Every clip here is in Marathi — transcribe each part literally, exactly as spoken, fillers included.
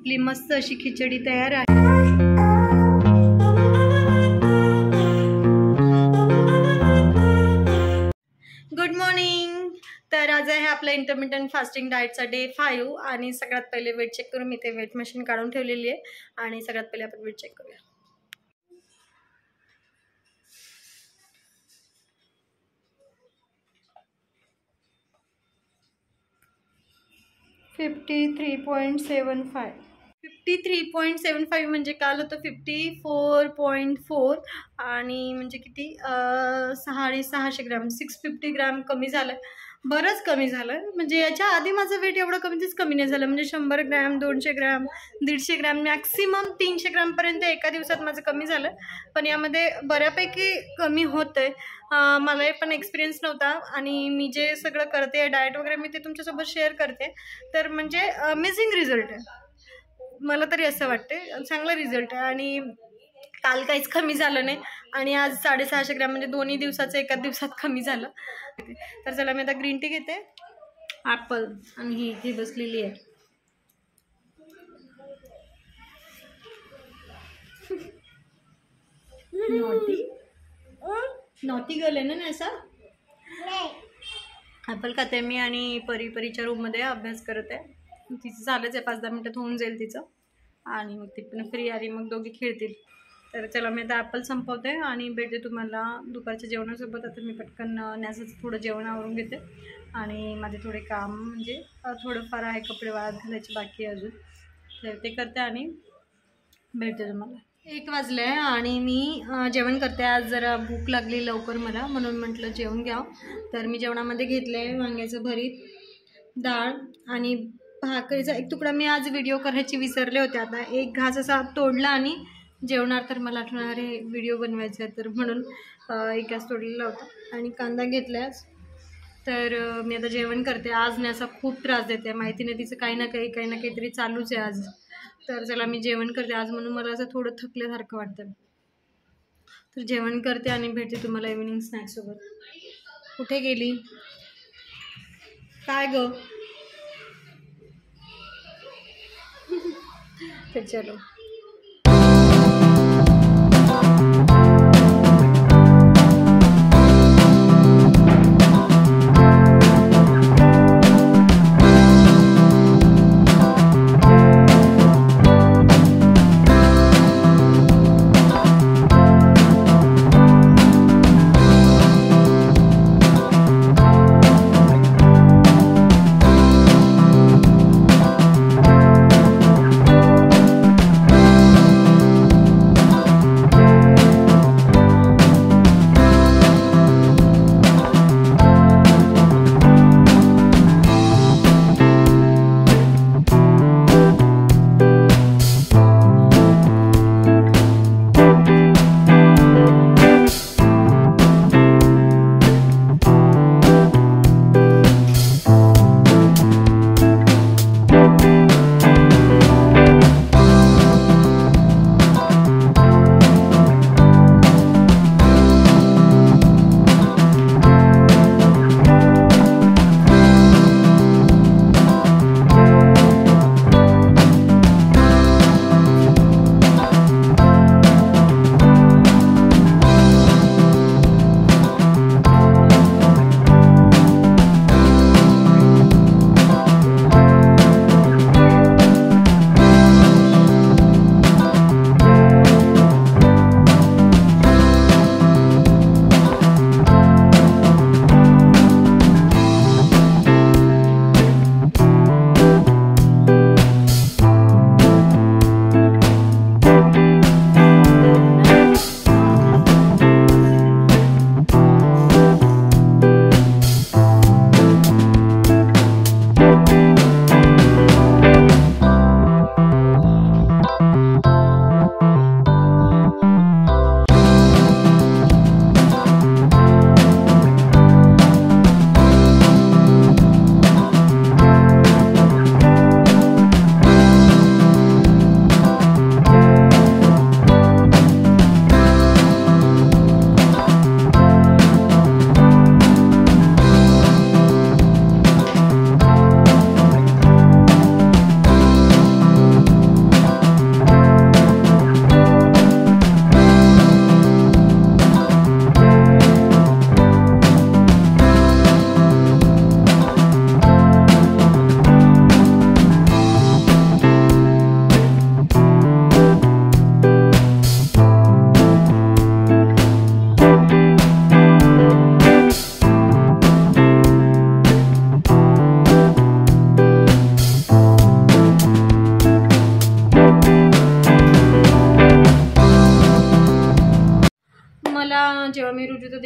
आपली मस्त अशी खिचडी तयार आहे। Good morning. तर आज आहे आपला इंटरमिटंट फास्टिंग डाएटचा डे फाइव आणि सगळ्यात पहिले वेट चेक करून मी ते वेट मशीन काढून ठेवलेली आहे आणि सगळ्यात पहिले आपण वेट चेक करूया। Fifty three point seven five fifty three point seven five म्हणजे काल होतं फिफ्टी फोर पॉइंट फोर आणि म्हणजे किती साडे सहाशे ग्रॅम सिक्स फिफ्टी ग्रॅम कमी झालं। बरंच कमी झालं, म्हणजे याच्या आधी माझं वेट एवढं कमीच कमी नाही झालं, म्हणजे शंभर ग्रॅम दोनशे ग्रॅम दीडशे ग्रॅम मॅक्सिमम तीनशे ग्रॅमपर्यंत एका दिवसात माझं कमी झालं। पण यामध्ये बऱ्यापैकी कमी होतं आहे। मला पण एक्सपिरियन्स नव्हता आणि मी जे सगळं करते डाएट वगैरे मी ते तुमच्यासोबत शेअर करते, तर म्हणजे अमेझिंग रिझल्ट आहे, मला तरी असं वाटते चांगला रिझल्ट आहे। आणि काल काहीच कमी झालं नाही आणि आज साडेसहाशे ग्रॅम म्हणजे दोन्ही दिवसाचं एका दिवसात कमी झालं। तर चला मी आता ग्रीन टी घेते, ॲपल आणि ही इथे बसलेली आहे। नॉटी नॉटी गर्ल आहे ना ऐसा। ॲपल खाते मी आणि परी परीच्या रूममध्ये अभ्यास करत आहे। तिचं झालंच आहे, पाच दहा मिनटात होऊन जाईल तिचं आणि मग ती पण फ्री आली मग दोघी खेळतील। तर चला मी आता ॲपल संपवते आणि भेटते तुम्हाला दुपारच्या जेवणासोबत। आता मी पटकन न्यासाचं थोडं जेवण आवरून घेते आणि माझे थोडे काम म्हणजे थोडंफार आहे, कपडे वाळत घालायचे बाकी अजून, तर ते करते आणि भेटते तुम्हाला। एक वाजले आहे आणि मी जेवण करते। आज जरा भूक लागली लवकर मला, म्हणून म्हटलं जेवण घ्यावं। तर मी जेवणामध्ये घेतलं आहे वांग्याचं भरीत, डाळ आणि भाकरीचा एक तुकडा। मी आज व्हिडिओ करायची विसरले होते, आता एक घास असा तोडला आणि जेवणार तर मला आठवणार आहे व्हिडिओ बनवायचा आहे, तर म्हणून एक घास तोडलेला होता आणि कांदा घेतला। तर मी आता जेवण करते। आज न्यासा खूप त्रास देते, माहिती नाही तिचं काही ना काही काही ना काहीतरी चालूच आहे आज। तर चला मी जेवण करते आज, म्हणून मला असं थोडं थकल्यासारखं वाटतं। तर जेवण करते आणि भेटते तुम्हाला इव्हिनिंग स्नॅक्ससोबत। कुठे गेली काय ग? तर चलो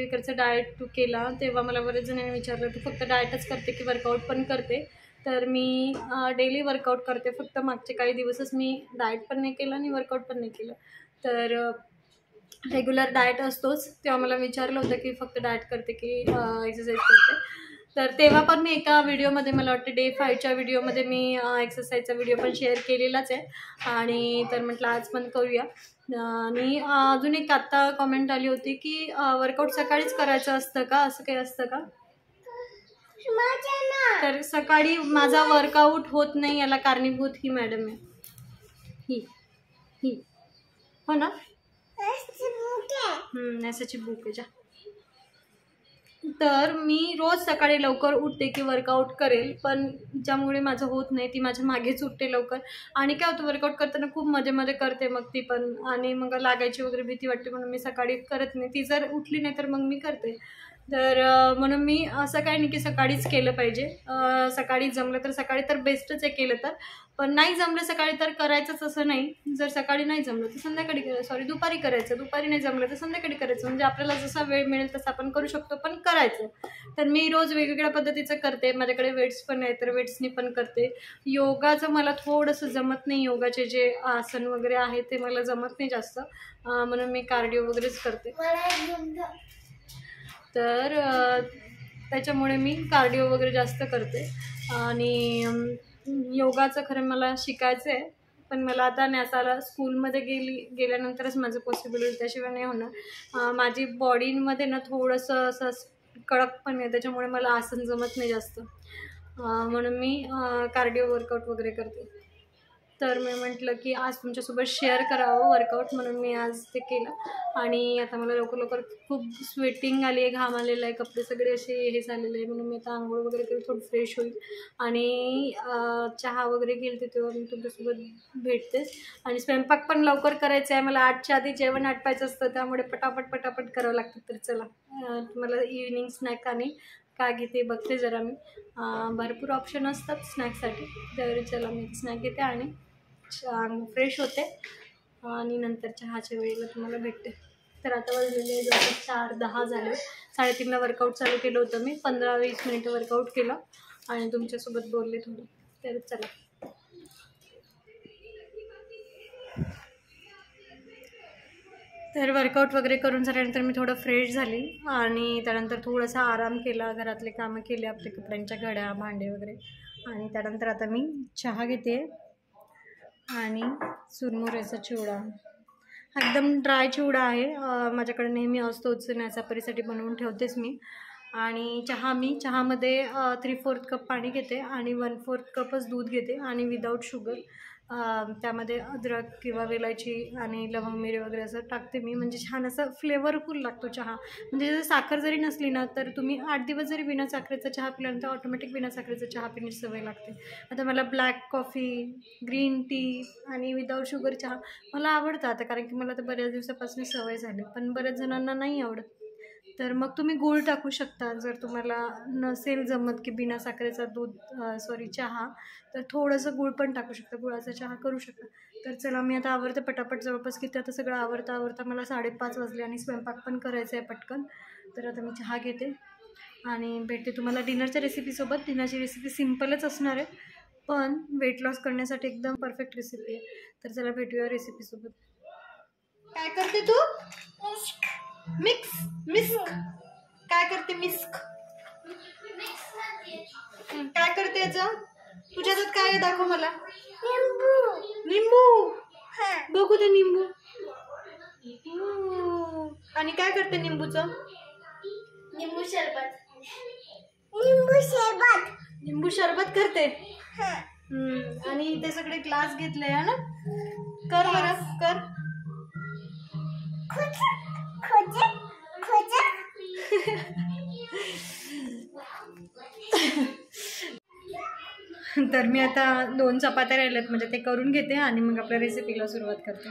देवीकरचा डाएट तू केला तेव्हा मला बरेच जणांनी विचारलं तू फक्त डाएटच करते की वर्कआउट पण करते. तर मी डेली वर्कआउट करते, फक्त मागचे काही दिवसच मी डाएट पण नाही केलं आणि वर्कआउट पण नाही केलं. तर रेग्युलर डाएट असतोच, तेव्हा मला विचारलं होतं की फक्त डाएट करते की एक्सरसाइज करते. तर तेव्हा पण मी एका व्हिडिओमध्ये मला वाटतं डे फायच्या व्हिडिओमध्ये मी एक्सरसाइजचा व्हिडिओ पण शेअर केलेलाच आहे. आणि तर म्हटलं आज पण करूया. आणि अजून एक आत्ता कॉमेंट आली होती की वर्कआउट सकाळीच करायचं असतं का, असं काही असतं का? तर सकाळी माझा वर्कआउट होत नाही याला कारणीभूत ही मॅडम आहे, ही ही हो ना, नॅसाची बुक आहे जा. तर मी रोज सकाळी लवकर उठते की वर्कआउट करेल, पण ज्यामुळे माझं होत नाही ती माझ्या मागेच उठते लवकर. आणि काय होतं वर्कआउट करताना खूप मध्ये मध्ये करते मग ती पण, आणि मग लागायची वगैरे भीती वाटते म्हणून मी सकाळी करत नाही. ती जर उठली नाही तर मग मी करते. तर म्हणून मी असं काही नाही की सकाळीच केलं पाहिजे, सकाळी जमलं तर सकाळी तर बेस्टच आहे केलं तर, पण नाही जमलं सकाळी तर करायचंच असं नाही. जर सकाळी नाही जमलं तर संध्याकाळी करायचं, सॉरी दुपारी करायचं, दुपारी नाही जमलं तर संध्याकाळी करायचं. म्हणजे आपल्याला जसा वेळ मिळेल तसं आपण करू शकतो, पण करायचं. तर मी रोज वेगवेगळ्या पद्धतीचं करते. माझ्याकडे वेट्स पण आहे तर वेट्सनी पण करते. योगाचं मला थोडंसं जमत नाही, योगाचे जे आसन वगैरे आहे ते मला जमत नाही जास्त, म्हणून मी कार्डिओ वगैरेच करते. तर त्याच्यामुळे मी कार्डिओ वगैरे जास्त करते. आणि योगाचं खरं मला शिकायचं आहे, पण मला आता न्यासाला स्कूलमध्ये गेली गेल्यानंतरच माझं पॉसिबल होईल, त्याशिवाय नाही होणार. माझी बॉडीमध्ये ना थोडंसं असं कडक पण आहे, त्याच्यामुळे मला आसन जमत नाही जास्त, म्हणून मी कार्डिओ वर्कआउट वगैरे करते. तर मी म्हटलं की आज तुमच्यासोबत शेअर करावं वर्कआउट, म्हणून मी आज ते केलं. आणि आता मला लवकर लवकर खूप स्वेटिंग आली आहे, घाम आलेला आहे, कपडे सगळे असे हे झालेले आहे, म्हणून मी आता आंघोळ वगैरे करून थोडं फ्रेश होईल आणि चहा वगैरे गेलते तेव्हा मी तुमच्यासोबत भेटतेच. आणि स्वयंपाक पण लवकर करायचा आहे मला, आठच्या आधी जेवण आटपायचं असतं, त्यामुळे पटापट पटापट करावं लागतं. तर चला तुम्हाला इव्हिनिंग स्नॅक आणि काय घेते बघते जरा मी, भरपूर ऑप्शन असतात स्नॅक्ससाठी. तर चला मी स्नॅक घेते आणि फ्रेश होते आणि नंतर चहाच्या वेळेला तुम्हाला भेटते. तर आता वाजलेले जवळ चार दहा झाले, साडेतीनला वर्कआउट चालू केलं होतं मी, पंधरा वीस मिनिटं वर्कआउट केलं आणि तुमच्यासोबत बोलले थोडं. तर चला तर वर्कआउट वगैरे करून झाल्यानंतर मी थोडं फ्रेश झाली आणि त्यानंतर थोडासा आराम केला, घरातले कामं केले, आपले कपड्यांच्या घड्या भांडे वगैरे. आणि त्यानंतर आता मी चहा घेते आणि चुरमुऱ्याचा चिवडा, एकदम ड्राय चिवडा आहे, माझ्याकडे नेहमी असतोच, न्यासापरीसाठी बनवून ठेवतेच मी. आणि चहा मी चहामध्ये थ्री फोर्थ कप पाणी घेते आणि वन फोर्थ कपच दूध घेते आणि विदाऊट शुगर. त्यामध्ये अद्रक किंवा वेलायची आणि लवंग मिरे वगैरे असं टाकते मी, म्हणजे छान असं फ्लेवरफुल लागतो चहा. म्हणजे जर साखर जरी नसली ना तर तुम्ही आठ दिवस जरी बिना साखरेचा चहा पिल्यानंतर ऑटोमॅटिक बिना साखरेचा चहा पिण्याची सवय लागते. आता मला ब्लॅक कॉफी, ग्रीन टी आणि विदाऊट शुगर चहा मला आवडतं आता, कारण की मला तर बऱ्याच दिवसापासून सवय झाली, पण बऱ्याच जणांना नाही आवडत. तर मग तुम्ही गूळ टाकू शकता जर तुम्हाला नसेल जमत की बिना साखरेचा दूध सॉरी चहा, तर थोडंसं गूळ पण टाकू शकता, गुळाचा चहा करू शकता. तर चला मी आता आवरते पटापट, जवळपास किती आता सगळं आवरता आवरता मला साडेपाच वाजले आणि स्वयंपाक पण करायचं आहे पटकन. तर आता मी चहा घेते आणि भेटते तुम्हाला डिनरच्या रेसिपीसोबत. डिनरची रेसिपी सिम्पलच असणार आहे, पण वेट लॉस करण्यासाठी एकदम परफेक्ट रेसिपी आहे. तर चला भेटूया रेसिपीसोबत. काय करते तू? मिक्स मिस्क काय करते? मिस्क काय करते? याचं तुझ्या हातात काय आहे दाखव मला. निंबू. बघू दे निंबू. आणि काय करते निंबूचं? निंबू सरबत. निंबू सरबत निंबू सरबत करते. हम्म आणि ते सगळे ग्लास घेतले आहे ना, कर बरं कर. तर मी आता दोन चपात्या राहिल्यात, म्हणजे ते करून घेते आणि मग आपल्या रेसिपीला सुरुवात करते.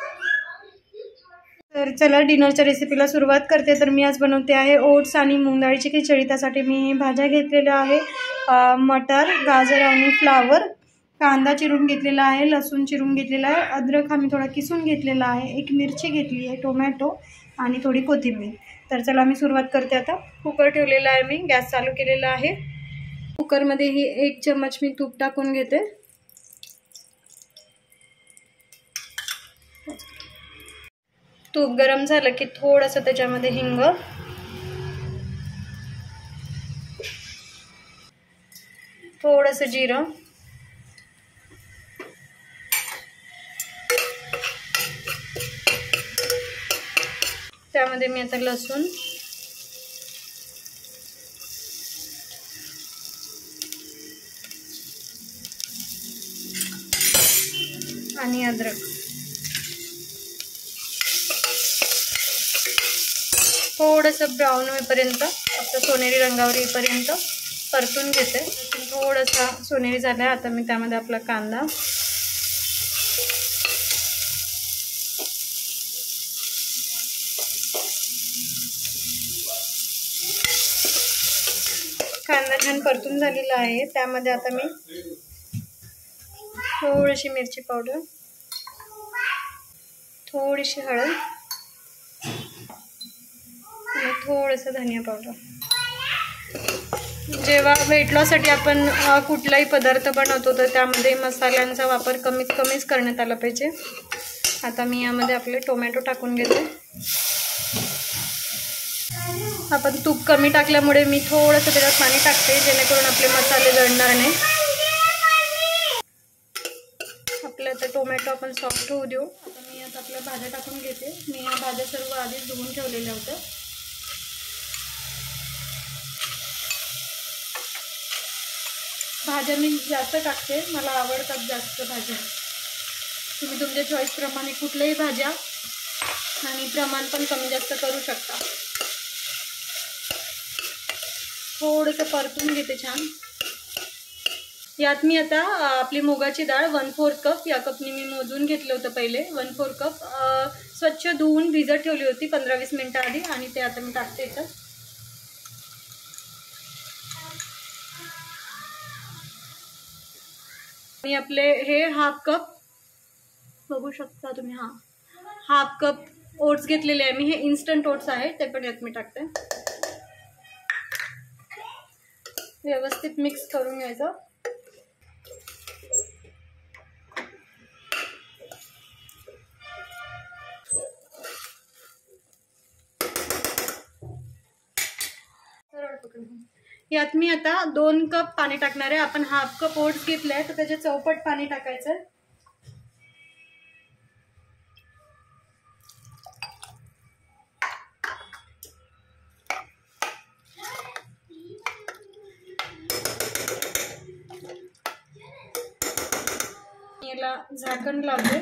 तर चला डिनरच्या रेसिपीला सुरुवात करते. तर मी आज बनवते आहे ओट्स आणि मूग डाळीची खिचडी. त्यासाठी मी भाज्या घेतलेल्या आहे, मटर, गाजर आणि फ्लावर, कांदा चिरून घेतलेला आहे, लसूण चिरून घेतलेला आहे, अद्रक हा मी थोडा किसून घेतलेला आहे, एक मिरची घेतली आहे, टोमॅटो आणि थोडी कोथिंबीर. तर चला मी सुरुवात करते आता. कुकर ठेवलेला आहे, मी गॅस चालू केलेला आहे. कुकरमध्ये ही एक चम्मच मी तूप टाकून घेते. तूप गरम झालं की थोडंसं त्याच्यामध्ये हिंग, थोडंसं जिरं, त्यामध्ये मी आता लसूण, आणि अद्रक थोडंसं ब्राऊन होईपर्यंत, आपलं सोनेरी रंगावर येईपर्यंत परतून घेते. थोडासा सोनेरी झाला आहे. आता मी त्यामध्ये आपला कांदा, कांदा छान परतून झालेला आहे. त्यामध्ये आता मी थोडीशी मिरची पावडर, थोडीशी हळद आणि थोडंसं धनिया पावडर. जेव्हा वेट लॉससाठी आपण कुठलाही पदार्थ बनवतो तर त्यामध्ये मसाल्यांचा वापर कमीत कमीच करण्यात आला पाहिजे. आता मी यामध्ये आपले टोमॅटो टाकून घेते. आपण तूप कमी टाकल्यामुळे मी थोडंसं त्याच्यात पाणी टाकते, जेणेकरून आपले मसाले जळणार नाही. आपलं आता टोमॅटो आपण सॉफ्ट होऊ देऊ. आता मी आता आपल्या भाज्या टाकून घेते. मी या भाज्या सर्व आधीच धुवून ठेवलेल्या होत्या. भाज्या मी जास्त टाकते, मला आवडतात जास्त भाज्या. तुम्ही तुमच्या चॉईसप्रमाणे कुठल्याही भाज्या आणि प्रमाण पण कमी जास्त करू शकता. थोडंसं परतून घेते छान. यात मी आता आपली मुगाची डाळ वन फोर्थ कप, या कपनी मी मोजून घेतलं होतं पहिले. वन फोर्थ कप स्वच्छ धुवून भिजत ठेवली होती पंधरा वीस मिनटं आधी, आणि ते आता मी टाकते इथं. आणि आपले हे हाफ कप बघू शकता तुम्ही, हा हाफ कप ओट्स घेतलेले आहे मी. हे इन्स्टंट ओट्स आहे, ते पण यात मी टाकते. व्यवस्थित मिक्स करून घ्यायचं. यात मी आता दोन कप पाणी टाकणार आहे. आपण हाफ कप ओट्स घेतले आहे तर त्याचे चौपट पाणी टाकायचं. याला झाकण लावते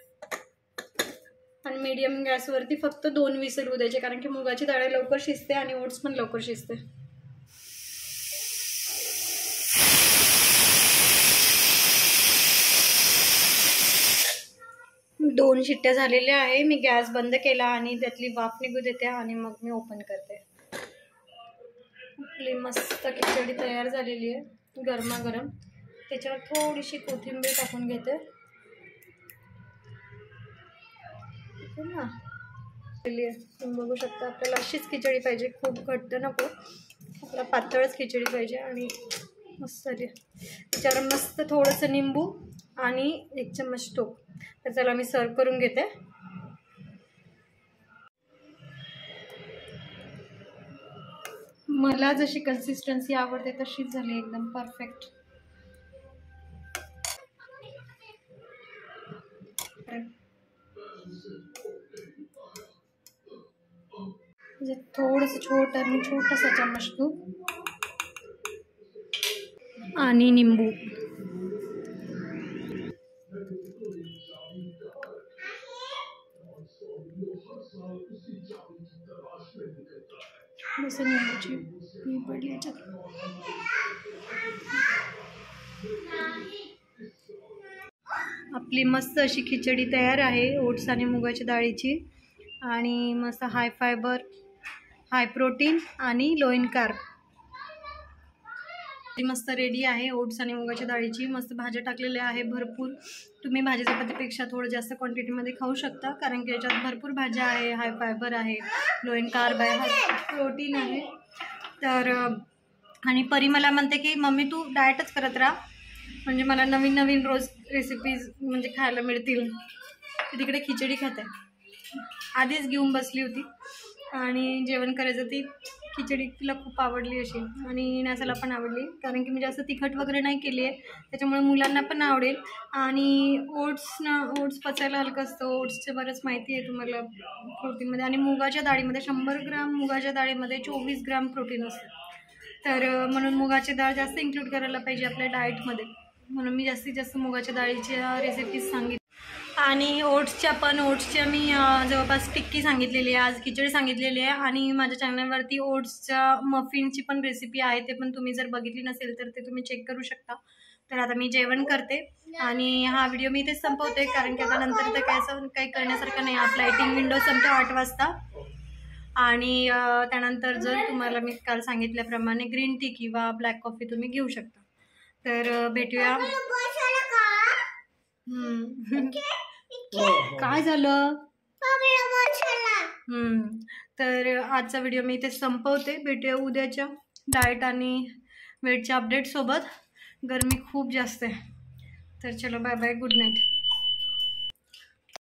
आणि मीडियम गॅसवरती फक्त दोन विसल होऊ द्यायचे, कारण की मुगाची डाळ लवकर शिजते आणि ओट्स पण लवकर शिजते. दोन शिट्ट्या झालेल्या आहे. मी गॅस बंद केला आणि त्यातली वाफ निघू देते आणि मग मी ओपन करते. आपली मस्त खिचडी तयार झालेली आहे गरमागरम. त्याच्यावर थोडीशी कोथिंबीर टाकून घेते ना. तुम्ही बघू शकता, आपल्याला अशीच खिचडी पाहिजे, खूप घट्ट नको, आपल्याला पातळच खिचडी पाहिजे. आणि मस्त झाली. त्याच्यावर मस्त थोडंसं निंबू आणि एक चम्मच तूप. तर चला मी सर्व करून घेते. मला जशी कन्सिस्टन्सी आवडते तशीच झाली, एकदम परफेक्ट. म्हणजे थोडंसं छोटा मी छोटासा चम्मच तूप आणि निंबू. थोडंसं निंबूची मी पडली याच्यात. आपली मस्त अशी खिचडी तयार आहे ओट्स आणि मुगाच्या डाळीची. आणि मस्त हाय फायबर, हाय प्रोटीन आणि लो इन कार्ब. ती मस्त रेडी आहे ओट्स आणि मुगाच्या डाळीची. मस्त भाज्या टाकलेल्या आहे भरपूर. तुम्ही भाजी चपातीपेक्षा थोडं जास्त क्वांटिटीमध्ये खाऊ शकता, कारण की याच्यात भरपूर भाज्या आहे, हाय फायबर आहे, लो इन कार्ब आहे, हाय प्रोटीन आहे. तर आणि परी मला म्हणते की मम्मी तू डाएटच करत राहा, म्हणजे मला नवीन नवीन रोज रेसिपीज म्हणजे खायला मिळतील. तिकडे खिचडी खात आहे, आधीच घेऊन बसली होती आणि जेवण करायचं. ती खिचडी तिला खूप आवडली अशी आणि नासाला पण आवडली, कारण की मी जास्त तिखट वगैरे नाही केली आहे, त्याच्यामुळे मुलांना पण आवडेल. आणि ओट्स ना ओट्स पचायला हलकं असतं. ओट्सचे बरंच माहिती आहे तुम्हाला प्रोटीनमध्ये. आणि मुगाच्या डाळीमध्ये शंभर ग्राम मुगाच्या डाळीमध्ये चोवीस ग्राम प्रोटीन असतं. तर म्हणून मुगाची डाळ जास्त इन्क्लूड करायला पाहिजे आपल्या डाएटमध्ये, म्हणून मी जास्तीत जास्त मुगाच्या डाळीच्या रेसिपीज सांगितल्या. आणि ओट्सच्या पण ओट्सच्या मी जवळपास टिक्की सांगितलेली आहे, आज खिचडी सांगितलेली आहे. आणि माझ्या चॅनलवरती ओट्सच्या मफिनची पण रेसिपी आहे, ते पण तुम्ही जर बघितली नसेल तर ते तुम्ही चेक करू शकता. तर आता मी जेवण करते आणि हा व्हिडिओ मी इथेच संपवते, कारण की आता नंतर तर काय असं काही करण्यासारखं नाही. आपला एटिंग विंडो संपतो आठ वाजता. आणि त्यानंतर जर तुम्हाला मी काल सांगितल्याप्रमाणे ग्रीन टी किंवा ब्लॅक कॉफी तुम्ही घेऊ शकता. तर भेटूया. काय झालं? हम्म तर आजचा व्हिडिओ मी इथे संपवते. भेटूया उद्याच्या डाएट आणि वेटच्या अपडेटसोबत. गरमी खूप जास्त आहे, तर चलो बाय बाय, गुड नाईट.